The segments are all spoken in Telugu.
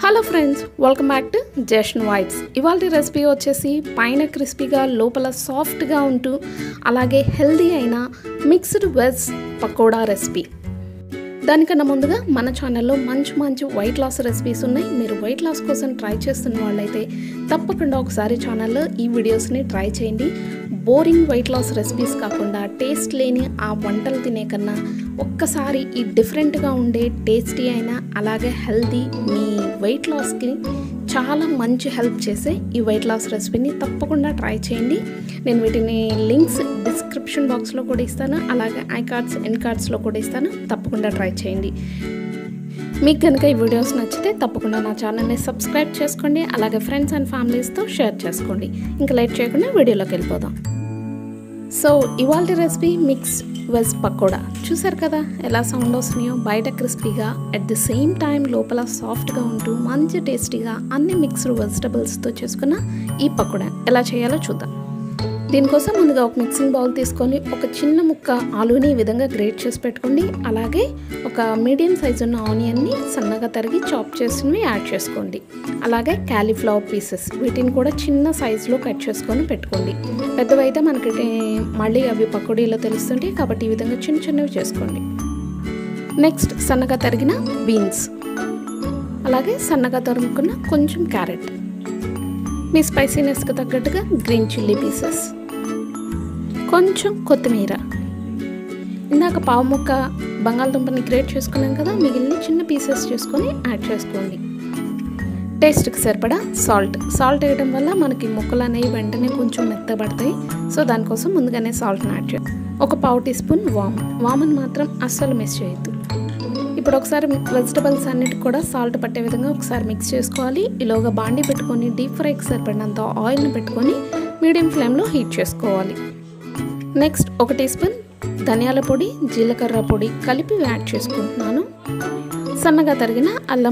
Hello friends, welcome back to Jashan Vibes. ఇవాళ రెసిపీ వచ్చేసి పైన క్రిస్పీగా లోపల సాఫ్ట్గా ఉంటూ అలాగే హెల్దీ అయిన మిక్స్డ్ వెజ్ పకోడా రెసిపీ. దానికన్నా ముందుగా మన ఛానల్లో మంచి వెయిట్ లాస్ రెసిపీస్ ఉన్నాయి. మీరు వెయిట్ లాస్ కోసం ట్రై చేస్తున్న వాళ్ళైతే తప్పకుండా ఒకసారి ఛానల్లో ఈ వీడియోస్ని ట్రై చేయండి. బోరింగ్ వెయిట్ లాస్ రెసిపీస్ కాకుండా టేస్ట్ లేని ఆ వంటలు తినే కన్నా ఒక్కసారి ఈ డిఫరెంట్గా ఉండే టేస్టీ అయినా అలాగే హెల్దీ మీ వెయిట్ లాస్కి చాలా మంచి హెల్ప్ చేసే ఈ వెయిట్ లాస్ రెసిపీని తప్పకుండా ట్రై చేయండి. నేను వీటిని లింక్స్ డిస్క్రిప్షన్ బాక్స్లో కూడా ఇస్తాను, అలాగే ఐ కార్డ్స్ ఎండ్ కార్డ్స్లో కూడా ఇస్తాను. తప్పకుండా ట్రై చేయండి. మీకు కనుక ఈ వీడియోస్ నచ్చితే తప్పకుండా నా ఛానల్ని సబ్స్క్రైబ్ చేసుకోండి, అలాగే ఫ్రెండ్స్ అండ్ ఫ్యామిలీస్తో షేర్ చేసుకోండి. ఇంకా లేట్ చేయకుండా వీడియోలోకి వెళ్ళిపోదాం. సో ఇవాళ రెసిపీ మిక్స్ వెజ్ పకోడా. చూసారు కదా ఎలా సౌండ్ వస్తున్నాయో, బయట క్రిస్పీగా అట్ ది సేమ్ టైం లోపల సాఫ్ట్గా ఉంటూ మంచి టేస్టీగా అన్ని మిక్స్డ్ వెజిటబుల్స్తో చేసుకున్న ఈ పకోడా ఎలా చేయాలో చూద్దాం. దీనికోసం ముందుగా ఒక మిక్సింగ్ బౌల్ తీసుకొని ఒక చిన్న ముక్క ఆలూని ఈ విధంగా గ్రేట్ చేసి పెట్టుకోండి. అలాగే ఒక మీడియం సైజు ఉన్న ఆనియన్ని సన్నగా తరిగి చాప్ చేసినవి యాడ్ చేసుకోండి. అలాగే క్యాలీఫ్లవర్ పీసెస్ వీటిని కూడా చిన్న సైజులో కట్ చేసుకొని పెట్టుకోండి. పెద్దవైతే మనకి మళ్ళీ అవి పకోడీలో తెలుస్తుంటాయి కాబట్టి ఈ విధంగా చిన్నవి చేసుకోండి. నెక్స్ట్ సన్నగా తరిగిన బీన్స్, అలాగే సన్నగా తరుముకున్న కొంచెం క్యారెట్, మీ స్పైసీనెస్కి తగ్గట్టుగా గ్రీన్ చిల్లీ పీసెస్, కొంచెం కొత్తిమీర, ఇందాక పావు ముక్క బంగాళదుంపని గ్రేట్ చేసుకున్నాం కదా, మిగిలిన చిన్న పీసెస్ చేసుకొని యాడ్ చేసుకోండి. టేస్ట్కి సరిపడా సాల్ట్ వేయడం వల్ల మనకి ముక్కలు అనేవి వెంటనే కొంచెం మెత్తబడతాయి. సో దానికోసం ముందుగానే సాల్ట్ని యాడ్ చేయాలి. ఒక పావు టీ స్పూన్ వామన్ మాత్రం అస్సలు మిస్ చేయొద్దు. ఇప్పుడు ఒకసారి వెజిటబుల్స్ అన్నిటికి కూడా సాల్ట్ పట్టే విధంగా ఒకసారి మిక్స్ చేసుకోవాలి. ఈలోగా బాండీ పెట్టుకొని డీప్ ఫ్రైకి సరిపడినంత ఆయిల్ని పెట్టుకొని మీడియం ఫ్లేమ్లో హీట్ చేసుకోవాలి. నెక్స్ట్ ఒక టీ స్పూన్ ధనియాల పొడి, జీలకర్ర పొడి కలిపి యాడ్ చేసుకుంటున్నాను. సన్నగా తరిగిన అల్లం,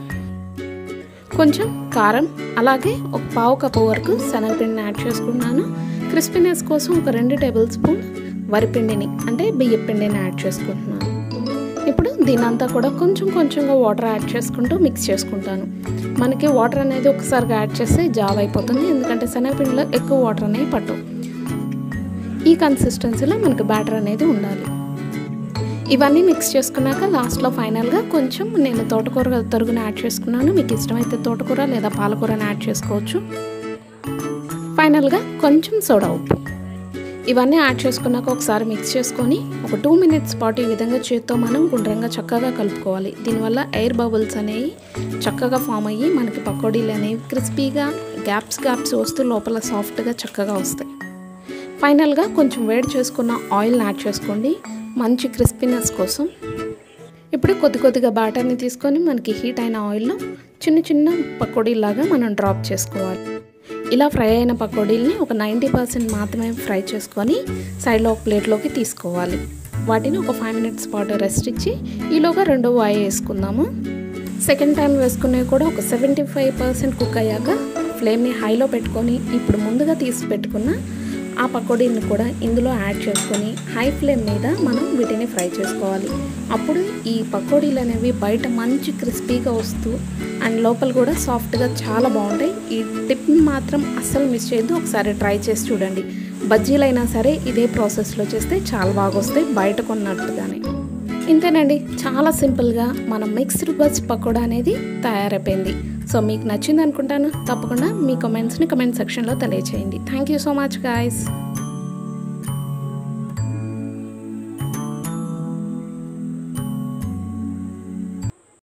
కొంచెం కారం, అలాగే ఒక పావు కప్పు వరకు శనగపిండిని యాడ్ చేసుకుంటున్నాను. క్రిస్పీనెస్ కోసం ఒక 2 టేబుల్ స్పూన్ వరిపిండిని అంటే బియ్యం పిండిని యాడ్ చేసుకుంటున్నాను. ఇప్పుడు దీనంతా కూడా కొంచెంగా వాటర్ యాడ్ చేసుకుంటూ మిక్స్ చేసుకుంటాను. మనకి వాటర్ అనేది ఒకసారిగా యాడ్ చేస్తే జావ్ అయిపోతుంది, ఎందుకంటే శనగపిండిలో ఎక్కువ వాటర్ అనేవి పట్టవు. ఈ కన్సిస్టెన్సీలో మనకి బ్యాటర్ అనేది ఉండాలి. ఇవన్నీ మిక్స్ చేసుకున్నాక లాస్ట్లో ఫైనల్గా కొంచెం నేను తోటకూర తరుగుని యాడ్ చేసుకున్నాను. మీకు ఇష్టమైతే తోటకూర లేదా పాలకూరని యాడ్ చేసుకోవచ్చు. ఫైనల్గా కొంచెం సోడా ఉప్పు, ఇవన్నీ యాడ్ చేసుకున్నాక ఒకసారి మిక్స్ చేసుకొని ఒక 2 మినిట్స్ పాటు ఈ విధంగా చేత్తో మనం గుండ్రంగా చక్కగా కలుపుకోవాలి. దీనివల్ల ఎయిర్ బబుల్స్ అనేవి చక్కగా ఫామ్ అయ్యి మనకి పకోడీలు అనేవి క్రిస్పీగా గ్యాప్స్ వస్తూ లోపల సాఫ్ట్గా చక్కగా వస్తాయి. ఫైనల్గా కొంచెం వేడి చేసుకున్న ఆయిల్ని యాడ్ చేసుకోండి మంచి క్రిస్పీనెస్ కోసం. ఇప్పుడు కొద్దిగా బ్యాటర్ని తీసుకొని మనకి హీట్ అయిన ఆయిల్లో చిన్న పకోడీలాగా మనం డ్రాప్ చేసుకోవాలి. ఇలా ఫ్రై అయిన పకోడీల్ని ఒక 90% మాత్రమే ఫ్రై చేసుకొని సైడ్లో ఒక ప్లేట్లోకి తీసుకోవాలి. వాటిని ఒక 5 మినిట్స్ పాటు రెస్ట్ ఇచ్చి ఈలోగా రెండో వాయి వేసుకుందాము. సెకండ్ టైం వేసుకునేవి కూడా ఒక 75% కుక్ అయ్యాక ఫ్లేమ్ని హైలో పెట్టుకొని ఇప్పుడు ముందుగా తీసి పెట్టుకున్న ఆ పకోడీని కూడా ఇందులో యాడ్ చేసుకొని హై ఫ్లేమ్ మీద మనం వీటిని ఫ్రై చేసుకోవాలి. అప్పుడు ఈ పకోడీలు అనేవి బయట మంచి క్రిస్పీగా వస్తూ అండ్ లోపల కూడా సాఫ్ట్గా చాలా బాగుంటాయి. ఈ టిప్ని మాత్రం అస్సలు మిస్ చేయొద్దు, ఒకసారి ట్రై చేసి చూడండి. బజ్జీలైనా సరే ఇదే ప్రాసెస్లో చేస్తే చాలా బాగా వస్తాయి బయట కొన్నట్టుగానే. ఇంతేనండి, చాలా సింపుల్గా మన మిక్స్డ్ వెజ్ పకోడా అనేది తయారైపోయింది. సో మీకు నచ్చింది అనుకుంటాను. తప్పకుండా మీ కామెంట్స్ని కామెంట్ సెక్షన్లో తెలియచేయండి. Thank you so much guys.